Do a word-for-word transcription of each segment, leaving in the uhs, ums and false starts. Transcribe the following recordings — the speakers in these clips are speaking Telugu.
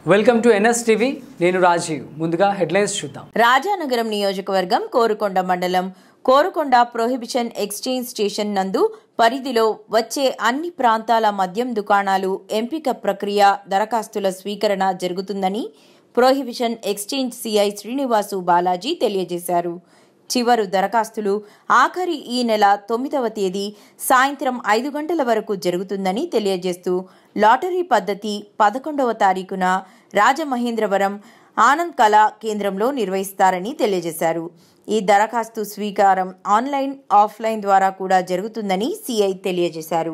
Welcome to NS TV. నేను రాజీవ్. ముందుగా హెడ్లైన్స్ చూద్దాం. రాజానగరం నియోజకవర్గం కోరుకొండ మండలం కోరుకొండ ప్రొహిబిషన్ ఎక్స్చేంజ్ స్టేషన్ నందు పరిధిలో వచ్చే అన్ని ప్రాంతాల మద్యం దుకాణాలు ఎంపిక ప్రక్రియ దరఖాస్తుల స్వీకరణ జరుగుతుందని prohibition exchange CI Srinivasu Balaji తెలియజేశారు. చివరు దరఖాస్తులు ఆఖరి ఈ నెల తొమ్మిదవ తేదీ సాయంత్రం ఐదు గంటల వరకు జరుగుతుందని తెలియజేస్తూ లాటరీ పద్ధతి పదకొండవ తారీఖున రాజమహేంద్రవరం ఆనంద్ కళా కేంద్రంలో నిర్వహిస్తారని తెలియజేశారు. ఈ దరఖాస్తు స్వీకారం ఆన్లైన్ ఆఫ్లైన్ ద్వారా కూడా జరుగుతుందని సిఐ తెలియజేశారు.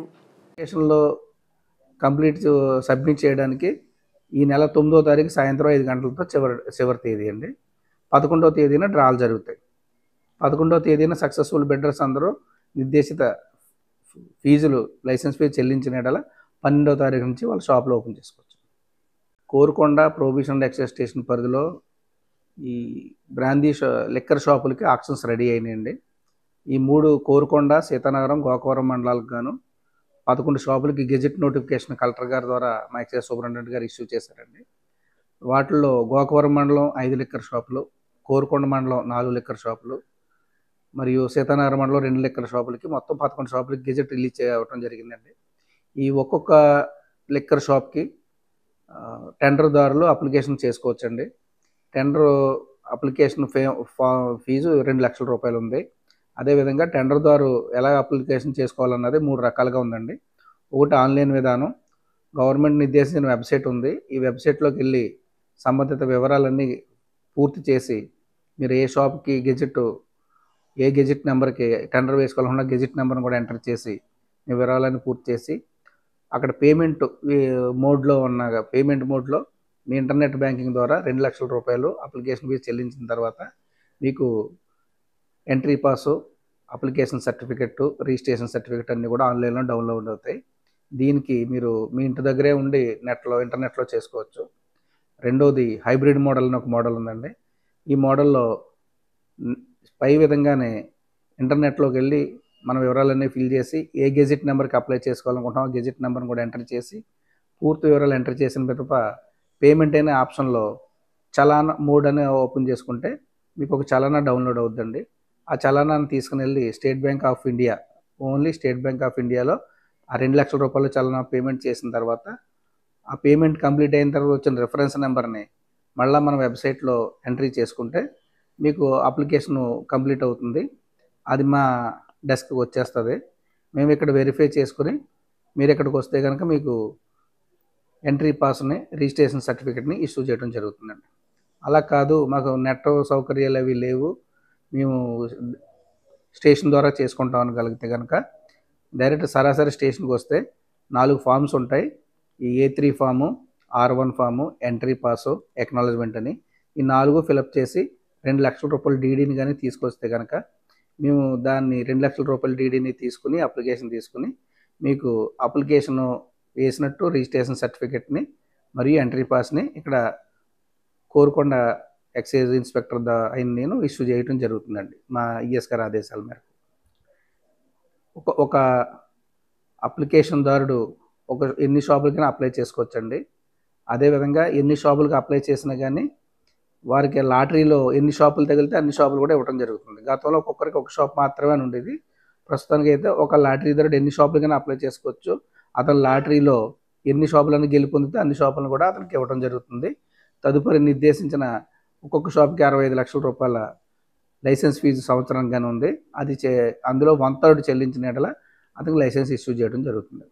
కంప్లీట్ సబ్మిట్ చేయడానికి ఈ నెల తొమ్మిదో తారీఖు సాయంత్రం ఐదు గంటలతో చివరి చివరి తేదీ అండి. పదకొండవ తేదీన డ్రాలు జరుగుతాయి. పదకొండవ తేదీన సక్సెస్ఫుల్ బిడ్డర్స్ అందరూ నిర్దేశిత ఫీజులు లైసెన్స్ ఫీజు చెల్లించిన ఎడల పన్నెండవ తారీఖు నుంచి వాళ్ళ షాపులు ఓపెన్ చేసుకోవచ్చు. కోరుకొండ ప్రొహిబిషన్ ఎక్సైజ్ స్టేషన్ పరిధిలో ఈ బ్రాందీ షా లిక్కర్ షాపులకి ఆక్షన్స్ రెడీ అయినాయండి. ఈ మూడు కోరుకొండ, సీతానగరం, గోకవరం మండలాలకు గాను పదకొండు షాపులకి గెజెట్ నోటిఫికేషన్ కలెక్టర్ గారి ద్వారా మా ఎక్సైజ్ సూపరింటెండెంట్ గారు ఇష్యూ చేశారండి. వాటిల్లో గోకవరం మండలం ఐదు లిక్కర్ షాపులు, కోరుకొండ మండలం నాలుగు లిక్కర్ షాపులు మరియు సీతానగరం మండలం రెండు లిక్కర్ షాపులకి మొత్తం పదకొండు షాపులకి గెజెట్ రిలీజ్ చేయడం జరిగిందండి. ఈ ఒక్కొక్క లిక్కర్ షాప్కి టెండర్దారులు అప్లికేషన్ చేసుకోవచ్చండి. టెండర్ అప్లికేషన్ ఫే ఫీజు రెండు లక్షల రూపాయలు ఉంది. అదేవిధంగా టెండర్దారు ఎలా అప్లికేషన్ చేసుకోవాలన్నది మూడు రకాలుగా ఉందండి. ఒకటి ఆన్లైన్ విధానం, గవర్నమెంట్ నిర్దేశించిన వెబ్సైట్ ఉంది. ఈ వెబ్సైట్లోకి వెళ్ళి సంబంధిత వివరాలన్నీ పూర్తి చేసి మీరు ఏ షాప్కి గెజెట్ ఏ గెజెట్ నెంబర్కి టెండర్ వేసుకోవాలన్నా గెజెట్ నెంబర్ని కూడా ఎంటర్ చేసి మీ వివరాలన్నీ పూర్తి చేసి అక్కడ పేమెంట్ మోడ్లో ఉన్న పేమెంట్ మోడ్లో మీ ఇంటర్నెట్ బ్యాంకింగ్ ద్వారా రెండు లక్షల రూపాయలు అప్లికేషన్ ఫీజు చెల్లించిన తర్వాత మీకు entry pass, application certificate, registration certificate అన్నీ కూడా ఆన్లైన్లో డౌన్లోడ్ అవుతాయి. దీనికి మీరు మీ ఇంటి దగ్గరే ఉండి నెట్లో ఇంటర్నెట్లో చేసుకోవచ్చు. రెండోది హైబ్రిడ్ మోడల్ అని ఒక మోడల్ ఉందండి. ఈ మోడల్లో పై విధంగానే ఇంటర్నెట్లోకి వెళ్ళి మన వివరాలన్నీ ఫిల్ చేసి ఏ గెజెట్ నెంబర్కి అప్లై చేసుకోవాలనుకుంటున్నామో గెజెట్ నెంబర్ని కూడా ఎంటర్ చేసి పూర్తి వివరాలు ఎంటర్ చేసిన పిదప పేమెంట్ అనే ఆప్షన్లో చలానా మోడ్ అని ఓపెన్ చేసుకుంటే మీకు ఒక చలానా డౌన్లోడ్ అవుతుందండి. ఆ చలానాన్ని తీసుకుని వెళ్ళి State Bank of India only State Bank of ఇండియాలో ఆ రెండు లక్షల రూపాయలు చలానా పేమెంట్ చేసిన తర్వాత ఆ పేమెంట్ కంప్లీట్ అయిన తర్వాత వచ్చిన రిఫరెన్స్ నెంబర్ని మళ్ళీ మన వెబ్సైట్లో ఎంట్రీ చేసుకుంటే మీకు అప్లికేషన్ కంప్లీట్ అవుతుంది. అది మా డెస్క్కి వచ్చేస్తుంది. మేము ఇక్కడ వెరిఫై చేసుకుని మీరు ఇక్కడికి వస్తే కనుక మీకు ఎంట్రీ పాస్ని, రిజిస్ట్రేషన్ సర్టిఫికెట్ని ఇష్యూ చేయడం జరుగుతుందండి. అలా కాదు మాకు నెట్ సౌకర్యాలు అవి లేవు, మేము స్టేషన్ ద్వారా చేసుకుంటాం అనగలిగితే కనుక డైరెక్ట్ సరాసరి స్టేషన్కి వస్తే నాలుగు ఫామ్స్ ఉంటాయి. ఈ A three form, R one form, entry pass, acknowledgement అని ఈ నాలుగు ఫిలప్ చేసి రెండు లక్షల రూపాయల డీడీని కానీ తీసుకొస్తే కనుక మేము దాన్ని రెండు లక్షల రూపాయల డీడీని తీసుకుని అప్లికేషన్ తీసుకుని మీకు అప్లికేషన్ వేసినట్టు రిజిస్ట్రేషన్ సర్టిఫికెట్ని మరియు ఎంట్రీ పాస్ని ఇక్కడ కోరుకొండ ఎక్సైజ్ ఇన్స్పెక్టర్ ద అయిన నేను ఇష్యూ చేయడం జరుగుతుందండి మా ఈఎస్ గారి ఆదేశాల మేరకు. ఒక ఒక అప్లికేషన్దారుడు ఒక ఎన్ని షాపులకైనా అప్లై చేసుకోవచ్చండి. అదేవిధంగా ఎన్ని షాపులకు అప్లై చేసినా కానీ వారికి లాటరీలో ఎన్ని షాపులు తగిలితే అన్ని షాపులు కూడా ఇవ్వడం జరుగుతుంది. గతంలో ఒక్కొక్కరికి ఒక షాప్ మాత్రమే అని ఉండేది. ప్రస్తుతానికి అయితే ఒక లాటరీదారుడు ఎన్ని షాపులకైనా అప్లై చేసుకోవచ్చు. అతను లాటరీలో ఎన్ని షాపులను గెలుపొందితే అన్ని షాపులను కూడా అతనికి ఇవ్వడం జరుగుతుంది. తదుపరి నిర్దేశించిన ఒక్కొక్క షాప్కి అరవై ఐదు లక్షల రూపాయల లైసెన్స్ ఫీజు సంవత్సరంగానే ఉంది. అది చే అందులో వన్ థర్డ్ చెల్లించిన ఎడల అతనికి లైసెన్స్ ఇష్యూ చేయడం జరుగుతుంది.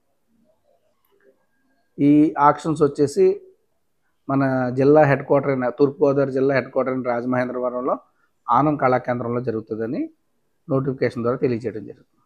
ఈ ఆక్షన్స్ వచ్చేసి మన జిల్లా హెడ్ క్వార్టర్ అయిన తూర్పుగోదావరి జిల్లా హెడ్ క్వార్టర్ అయిన రాజమహేంద్రవరంలో ఆనంద్ కళా కేంద్రంలో జరుగుతుందని నోటిఫికేషన్ ద్వారా తెలియజేయడం జరుగుతుంది.